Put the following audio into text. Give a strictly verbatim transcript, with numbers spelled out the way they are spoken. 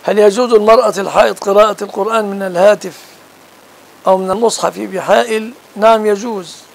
هل يجوز المرأة الحائض قراءة القرآن من الهاتف أو من المصحف بحائل؟ نعم يجوز.